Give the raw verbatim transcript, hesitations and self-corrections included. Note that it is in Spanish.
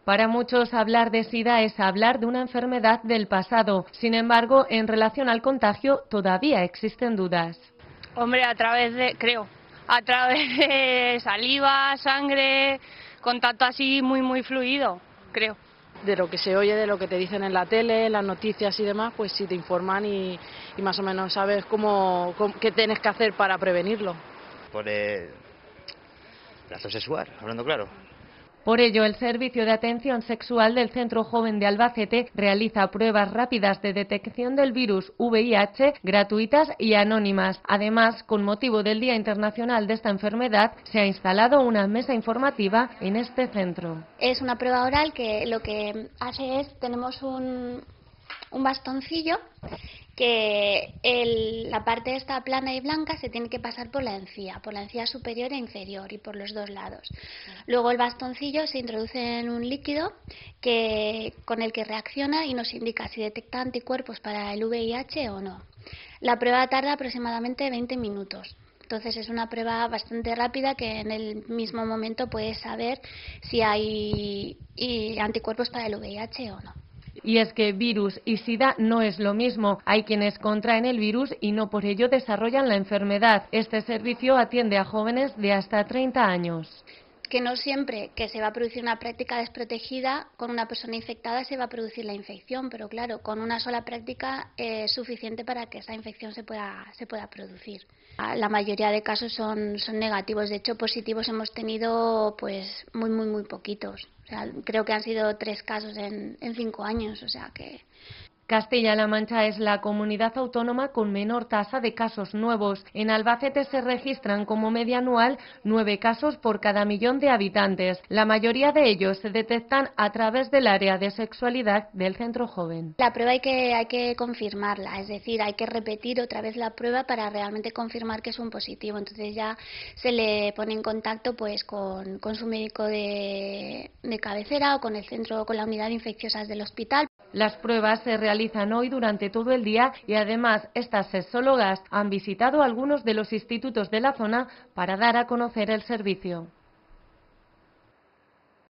Para muchos, hablar de SIDA es hablar de una enfermedad del pasado. Sin embargo, en relación al contagio, todavía existen dudas. Hombre, a través de, creo, a través de saliva, sangre, contacto así muy, muy fluido, creo. De lo que se oye, de lo que te dicen en la tele, en las noticias y demás, pues sí te informan y, y más o menos sabes cómo, cómo, qué tienes que hacer para prevenirlo. Por el acto sexual, hablando claro. Por ello, el Servicio de Atención Sexual del Centro Joven de Albacete realiza pruebas rápidas de detección del virus V I H gratuitas y anónimas. Además, con motivo del Día Internacional de esta enfermedad, se ha instalado una mesa informativa en este centro. Es una prueba oral que lo que hace es, tenemos un, un bastoncillo que el, la parte esta plana y blanca se tiene que pasar por la encía, por la encía superior e inferior y por los dos lados. Luego el bastoncillo se introduce en un líquido que, con el que reacciona y nos indica si detecta anticuerpos para el V I H o no. La prueba tarda aproximadamente veinte minutos. Entonces es una prueba bastante rápida que en el mismo momento puedes saber si hay y anticuerpos para el V I H o no. Y es que virus y SIDA no es lo mismo. Hay quienes contraen el virus y no por ello desarrollan la enfermedad. Este servicio atiende a jóvenes de hasta treinta años. Que no siempre que se va a producir una práctica desprotegida con una persona infectada se va a producir la infección, pero claro, con una sola práctica es suficiente para que esa infección se pueda, se pueda producir. La mayoría de casos son, son negativos, de hecho positivos hemos tenido pues muy muy muy poquitos. O sea, creo que han sido tres casos en, en cinco años, o sea que... Castilla-La Mancha es la comunidad autónoma con menor tasa de casos nuevos. En Albacete se registran como media anual nueve casos por cada millón de habitantes. La mayoría de ellos se detectan a través del área de sexualidad del centro joven. La prueba hay que, hay que confirmarla, es decir, hay que repetir otra vez la prueba para realmente confirmar que es un positivo. Entonces ya se le pone en contacto pues con, con su médico de, de cabecera o con el centro, con la unidad de infecciosas del hospital. Las pruebas se realizan hoy durante todo el día y además estas sexólogas han visitado algunos de los institutos de la zona para dar a conocer el servicio.